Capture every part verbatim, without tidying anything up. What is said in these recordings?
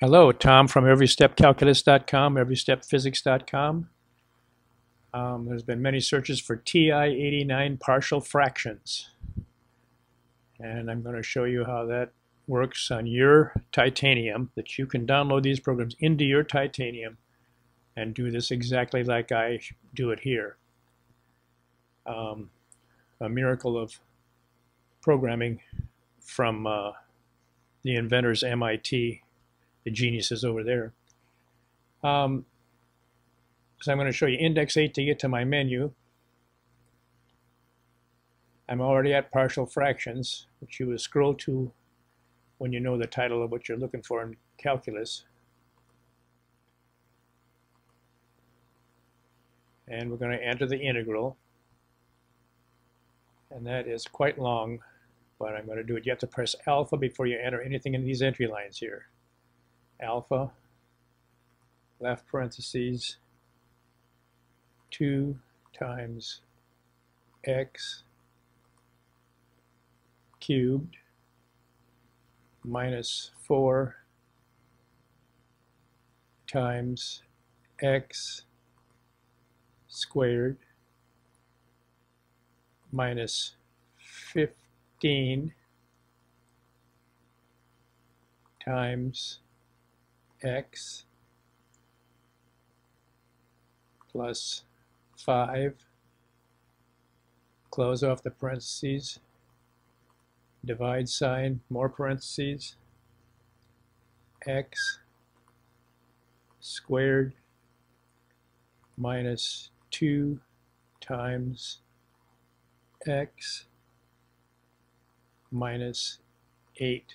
Hello, Tom from every step calculus dot com, every step physics dot com. Um, there's been many searches for T I eighty-nine partial fractions. And I'm going to show you how that works on your titanium, that you can download these programs into your titanium and do this exactly like I do it here. Um, a miracle of programming from uh, the inventors M I T, the geniuses over there. Um, so I'm going to show you index eight to get to my menu. I'm already at partial fractions, which you will scroll to when you know the title of what you're looking for in calculus. And we're going to enter the integral. And that is quite long, but I'm going to do it. You have to press alpha before you enter anything in these entry lines here. Alpha, left parentheses, two times x cubed minus four times x squared minus fifteen times x plus five, close off the parentheses, divide sign, more parentheses, x squared minus two times x minus eight.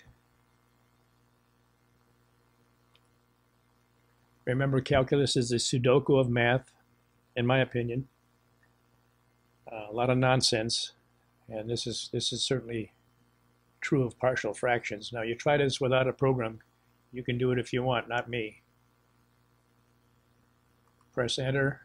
Remember, calculus is the Sudoku of math, in my opinion. Uh, a lot of nonsense, and this is this is certainly true of partial fractions. Now, you try this without a program. You can do it if you want, not me. Press enter.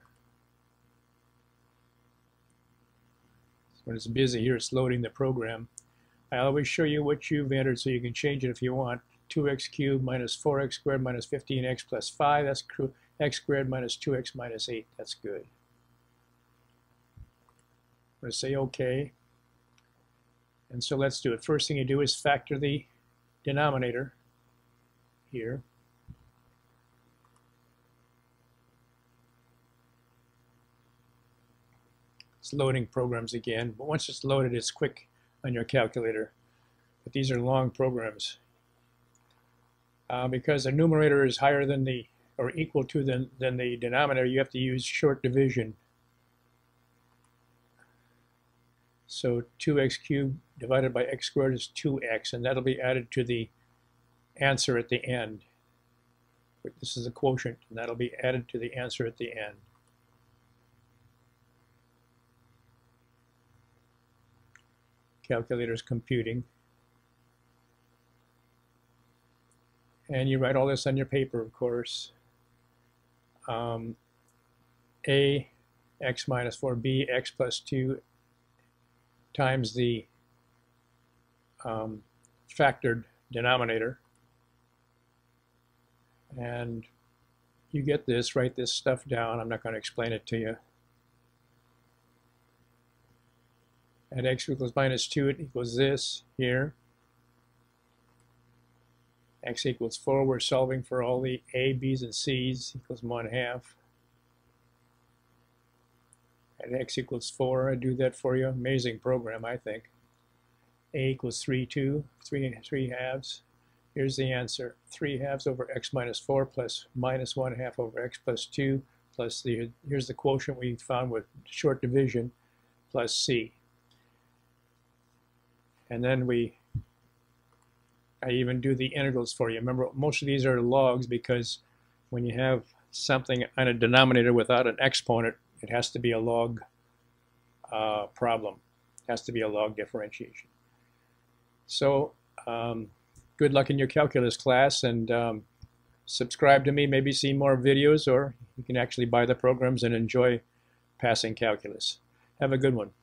When it's busy here, it's loading the program. I always show you what you've entered so you can change it if you want. two x cubed minus four x squared minus fifteen x plus five. That's x squared minus two x minus eight. That's good. I'm going to say OK. And so let's do it. First thing you do is factor the denominator here. It's loading programs again, but once it's loaded, it's quick on your calculator. But these are long programs. Uh, because the numerator is higher than the, or equal to the, than the denominator, you have to use short division. So two x cubed divided by x squared is two x, and that'll be added to the answer at the end. This is a quotient, and that'll be added to the answer at the end. Calculator's computing. And you write all this on your paper, of course. Um, A, x minus four, B, x plus two times the um, factored denominator. And you get this, write this stuff down. I'm not going to explain it to you. At x equals minus two, it equals this here. X equals four, we're solving for all the A, B's, and C's, equals one half. At x equals four, I do that for you. Amazing program, I think. A equals three, two, three, three halves. Here's the answer. three halves over x minus four plus minus one half over x plus two plus the, here's the quotient we found with short division, plus C. And then we I even do the integrals for you. Remember, most of these are logs because when you have something on a denominator without an exponent, it has to be a log uh, problem. It has to be a log differentiation. So um, good luck in your calculus class, and um, subscribe to me, maybe see more videos, or you can actually buy the programs and enjoy passing calculus. Have a good one.